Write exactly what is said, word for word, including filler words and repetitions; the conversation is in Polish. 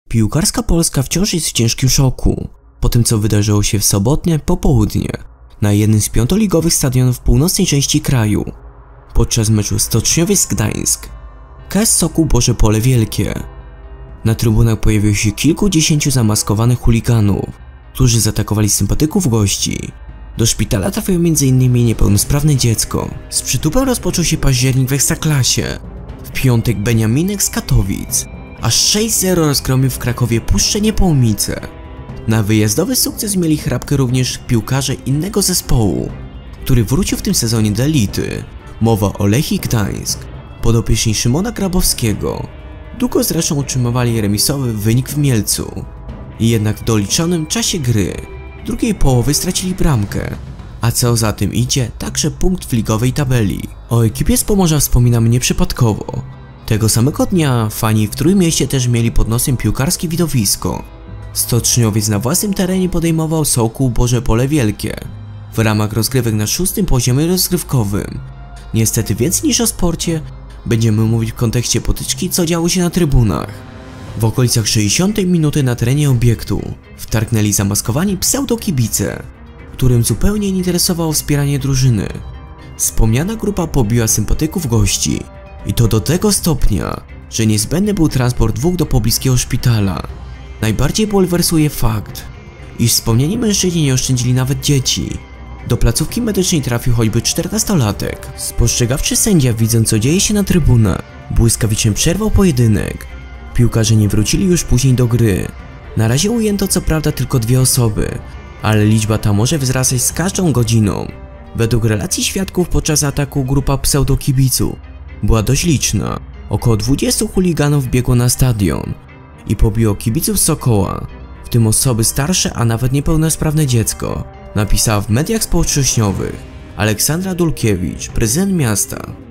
Piłkarska Polska wciąż jest w ciężkim szoku po tym, co wydarzyło się w sobotnie popołudnie na jednym z piątoligowych stadionów w północnej części kraju podczas meczu Stoczniowiec-Gdańsk K S Sokół Boże Pole Wielkie. Na trybunach pojawiło się kilkudziesięciu zamaskowanych chuliganów, którzy zaatakowali sympatyków gości. Do szpitala trafiło między innymi niepełnosprawne dziecko. Z przytupem rozpoczął się październik w Ekstraklasie. W piątek Beniaminek z Katowic aż sześć zero rozgromił w Krakowie Puszczę Niepołomice. Na wyjazdowy sukces mieli chrapkę również piłkarze innego zespołu, który wrócił w tym sezonie do elity. Mowa o Lechii Gdańsk, podopieczni Szymona Grabowskiego. Długo zresztą utrzymywali remisowy wynik w Mielcu. Jednak w doliczonym czasie gry drugiej połowy stracili bramkę, a co za tym idzie, także punkt w ligowej tabeli. O ekipie z Pomorza wspominamy nieprzypadkowo. Tego samego dnia fani w Trójmieście też mieli pod nosem piłkarskie widowisko. Stoczniowiec na własnym terenie podejmował Sokół Boże Pole Wielkie w ramach rozgrywek na szóstym poziomie rozgrywkowym. Niestety więcej niż o sporcie będziemy mówić w kontekście potyczki, co działo się na trybunach. W okolicach sześćdziesiątej minuty na terenie obiektu wtargnęli zamaskowani pseudokibice, którym zupełnie nie interesowało wspieranie drużyny. Wspomniana grupa pobiła sympatyków gości i to do tego stopnia, że niezbędny był transport dwóch do pobliskiego szpitala. Najbardziej bulwersuje fakt, iż wspomniani mężczyźni nie oszczędzili nawet dzieci. Do placówki medycznej trafił choćby czternastolatek. Spostrzegawczy sędzia, widząc co dzieje się na trybunach, błyskawicznie przerwał pojedynek. Piłkarze nie wrócili już później do gry. Na razie ujęto co prawda tylko dwie osoby, ale liczba ta może wzrastać z każdą godziną. Według relacji świadków podczas ataku grupa pseudokibiców była dość liczna. Około dwudziestu chuliganów biegło na stadion i pobiło kibiców Sokoła, w tym osoby starsze, a nawet niepełnosprawne dziecko, napisała w mediach społecznościowych Aleksandra Dulkiewicz, prezydent miasta.